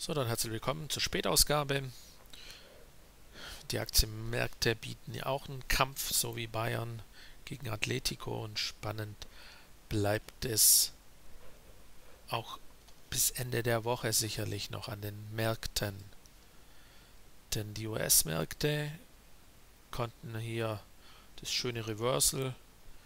So, dann herzlich willkommen zur Spätausgabe. Die Aktienmärkte bieten ja auch einen Kampf, so wie Bayern gegen Atletico, und spannend bleibt es auch bis Ende der Woche sicherlich noch an den Märkten. Denn die US-Märkte konnten hier das schöne Reversal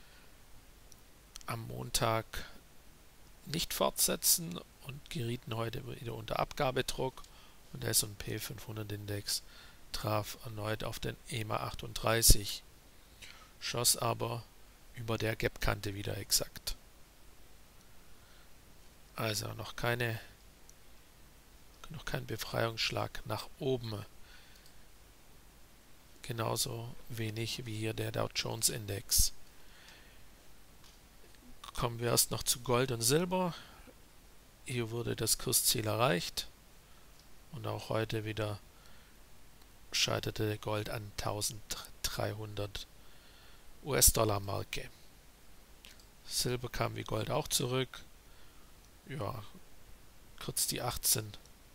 am Montag nicht fortsetzen und gerieten heute wieder unter Abgabedruck, und der S&P 500 Index traf erneut auf den EMA 38, schoss aber über der Gap-Kante wieder exakt. Also noch kein Befreiungsschlag nach oben. Genauso wenig wie hier der Dow Jones Index. Kommen wir erst noch zu Gold und Silber. Hier wurde das Kursziel erreicht und auch heute wieder scheiterte Gold an 1300 US-Dollar Marke. Silber kam wie Gold auch zurück. Ja, kurz die 18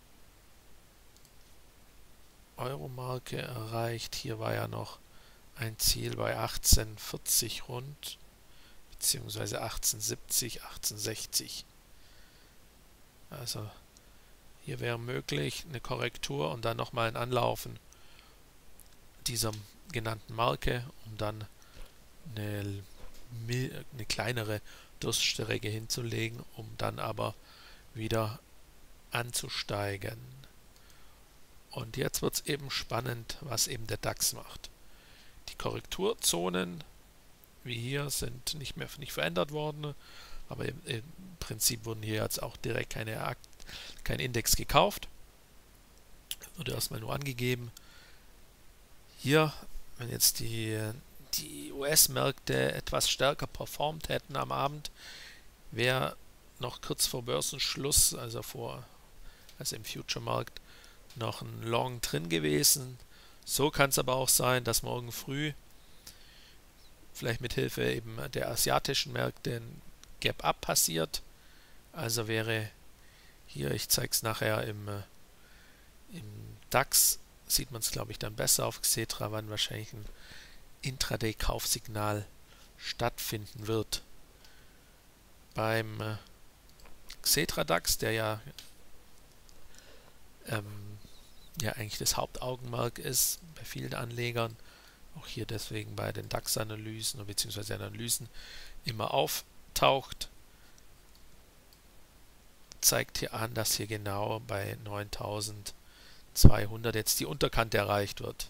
Euro Marke erreicht. Hier war ja noch ein Ziel bei 18,40 rund, beziehungsweise 18,70, 18,60. Also hier wäre möglich eine Korrektur und dann nochmal ein Anlaufen dieser genannten Marke, um dann eine kleinere Durststrecke hinzulegen, um dann aber wieder anzusteigen. Und jetzt wird es eben spannend, was eben der DAX macht. Die Korrekturzonen, wie hier, sind nicht verändert worden, aber im Prinzip wurden hier jetzt auch direkt kein Index gekauft. Wurde erstmal nur angegeben. Hier, wenn jetzt die US-Märkte etwas stärker performt hätten am Abend, wäre noch kurz vor Börsenschluss, also im Future-Markt, noch ein Long drin gewesen. So kann es aber auch sein, dass morgen früh vielleicht mit Hilfe eben der asiatischen Märkte ein Gap-Up passiert. Also wäre hier, ich zeige es nachher im DAX, sieht man es glaube ich dann besser auf Xetra, wann wahrscheinlich ein Intraday-Kaufsignal stattfinden wird. Beim Xetra DAX, der ja eigentlich das Hauptaugenmerk ist bei vielen Anlegern, auch hier deswegen bei den DAX-Analysen bzw. Analysen immer auftaucht, zeigt hier an, dass hier genau bei 9200 jetzt die Unterkante erreicht wird.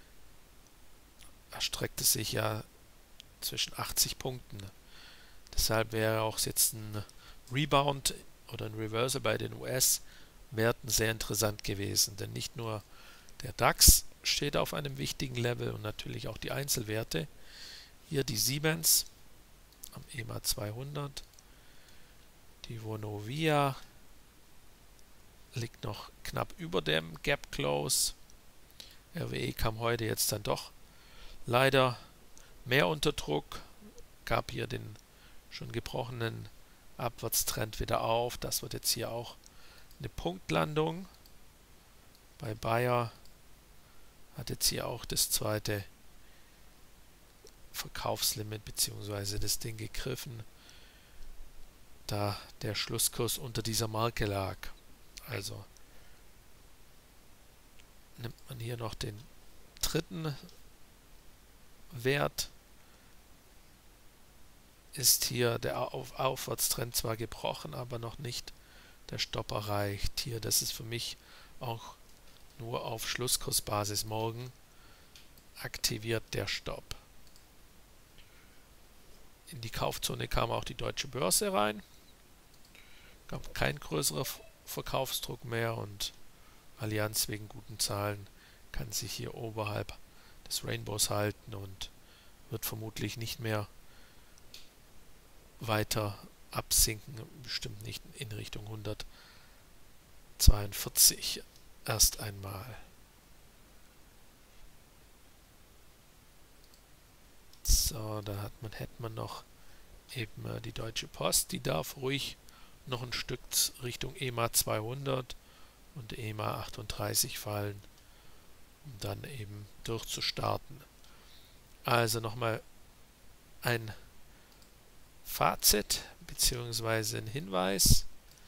Da streckt es sich ja zwischen 80 Punkten. Deshalb wäre auch jetzt ein Rebound oder ein Reversal bei den US-Werten sehr interessant gewesen, denn nicht nur der DAX steht auf einem wichtigen Level und natürlich auch die Einzelwerte. Hier die Siemens am EMA 200, die Vonovia liegt noch knapp über dem Gap Close. RWE kam heute jetzt dann doch leider mehr unter Druck, gab hier den schon gebrochenen Abwärtstrend wieder auf. Das wird jetzt hier auch eine Punktlandung. Bei Bayer hat jetzt hier auch das zweite Verkaufslimit bzw. das Ding gegriffen, da der Schlusskurs unter dieser Marke lag. Also nimmt man hier noch den dritten Wert, ist hier der Aufwärtstrend zwar gebrochen, aber noch nicht der Stopp erreicht. Hier, das ist für mich auch nur auf Schlusskursbasis morgen aktiviert der Stopp. In die Kaufzone kam auch die Deutsche Börse rein. Gab kein größerer Verkaufsdruck mehr und Allianz wegen guten Zahlen kann sich hier oberhalb des Rainbows halten und wird vermutlich nicht mehr weiter absinken, bestimmt nicht in Richtung 142 erst einmal. So, da hätte man noch eben die Deutsche Post, die darf ruhig noch ein Stück Richtung EMA 200 und EMA 38 fallen, um dann eben durchzustarten. Also nochmal ein Fazit bzw. ein Hinweis.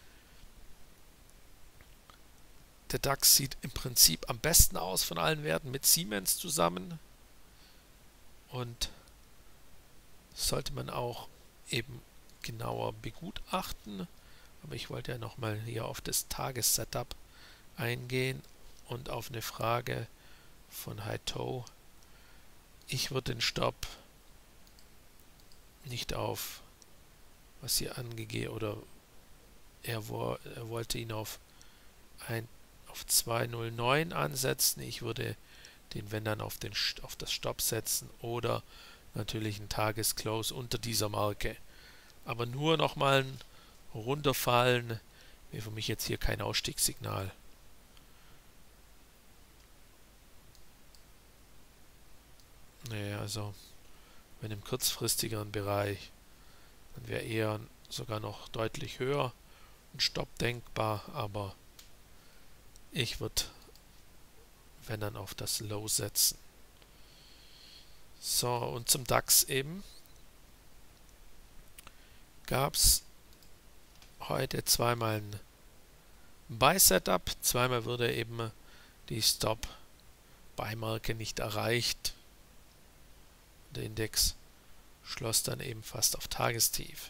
Der DAX sieht im Prinzip am besten aus von allen Werten mit Siemens zusammen und sollte man auch eben genauer begutachten. Aber ich wollte ja nochmal hier auf das Tagessetup eingehen und auf eine Frage von Haito. Ich würde den Stopp nicht auf, was hier angegeben, oder er wollte ihn auf 209 ansetzen. Ich würde den, wenn dann, auf das Stopp setzen oder natürlich ein Tagesclose unter dieser Marke. Aber nur nochmal ein Runterfallen wäre für mich jetzt hier kein Ausstiegssignal. Nee, also wenn im kurzfristigeren Bereich, dann wäre eher sogar noch deutlich höher ein Stopp denkbar, aber ich würde, wenn dann, auf das Low setzen. So, und zum DAX eben gab es heute zweimal ein Buy-Setup, zweimal wurde eben die Stop-Buy-Marke nicht erreicht. Der Index schloss dann eben fast auf Tagestief.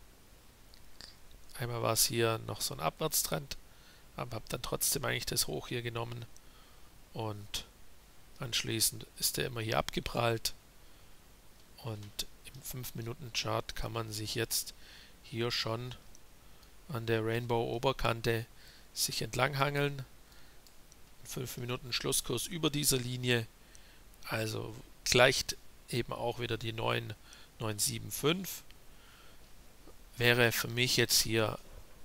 Einmal war es hier noch so ein Abwärtstrend, aber habe dann trotzdem eigentlich das Hoch hier genommen und anschließend ist er immer hier abgeprallt und im 5-Minuten-Chart kann man sich jetzt hier schon an der Rainbow-Oberkante sich entlanghangeln. 5 Minuten Schlusskurs über dieser Linie, also gleicht eben auch wieder die 9,975. Wäre für mich jetzt hier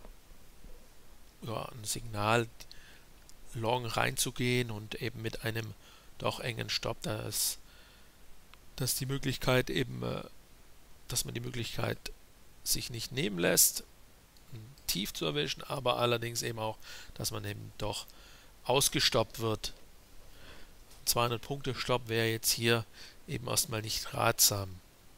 ein Signal, long reinzugehen und eben mit einem doch engen Stopp, dass die Möglichkeit eben, dass man die Möglichkeit sich nicht nehmen lässt, tief zu erwischen, aber allerdings eben auch, dass man eben doch ausgestoppt wird. 200 Punkte Stopp wäre jetzt hier eben erstmal nicht ratsam.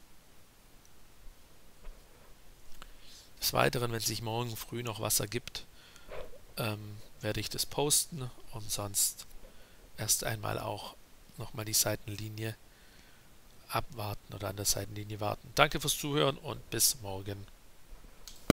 Des Weiteren, wenn sich morgen früh noch was ergibt, werde ich das posten und sonst erst einmal auch nochmal die Seitenlinie abwarten oder an der Seitenlinie warten. Danke fürs Zuhören und bis morgen.